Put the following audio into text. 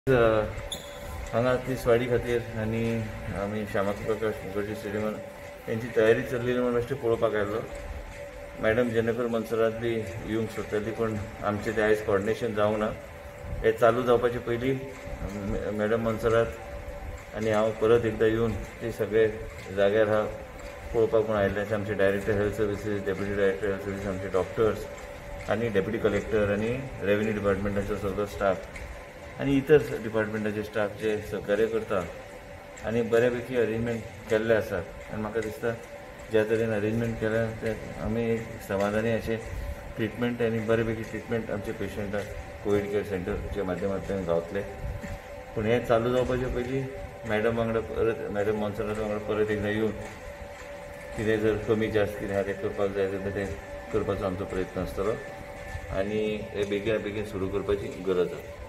हांगा तिसवाडी खातीर आनी आमी श्यामाप्रकाश मुखर्जी स्टेडियमान तेंची तयारी चल्लेली म्हण बेश्टे पळोवपाक आयल्लो. मॅडम जेनेफर मोन्सेरात बी येवंक सोदताली पूण आमचें तें आयज कॉर्डिनेशन जावंक ना. हे चालू जावपाचे पयलीं मॅडम मोन्सेरात आनी हांव परत एकदां येवन ते सगळे जाग्यार हा पळोवपाक म्हूण आयिल्ले. आमचे director health services, deputy director health services, आमचे डॉक्टर्स आनी डेप्युटी कलेक्टर आनी रेव्हेन्यू डिपार्टमेंटाचो सगळो स्टाफ आनी इतर डिपार्टमेंटाचे स्टाफ जे सहकार्य करता आनी बऱ्यापैकी अरेंजमेंट केल्ले आसात. आनी म्हाका दिसता ज्या तरेन अरेंजमेंट केल्या ते आमी एक समाधानी अशें ट्रिटमेंट आनी बऱ्यापैकी ट्रिटमेंट आमचे पेशंटाक कोवीड केअर सेंटरच्या माध्यमांतल्यान गावतले. पूण हें चालू जावपाचे पयलीं मॅडम वांगडा परत मॅडम मोन्सेरात वांगडा परत एकदां येवन कितें जर कमी जास्त कितें आहा तें करपाक जाय जाल्यार तें करपाचो आमचो प्रयत्न आसतलो आनी हे बेगीन बेगीन सुरू करपाची गरज आसा.